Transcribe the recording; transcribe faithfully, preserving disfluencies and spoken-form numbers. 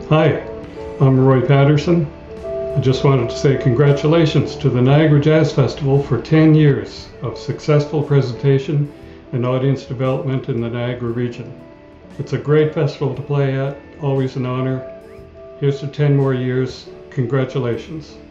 Hi, I'm Roy Patterson. I just wanted to say congratulations to the Niagara Jazz Festival for ten years of successful presentation and audience development in the Niagara region. It's a great festival to play at, always an honor. Here's to ten more years. Congratulations.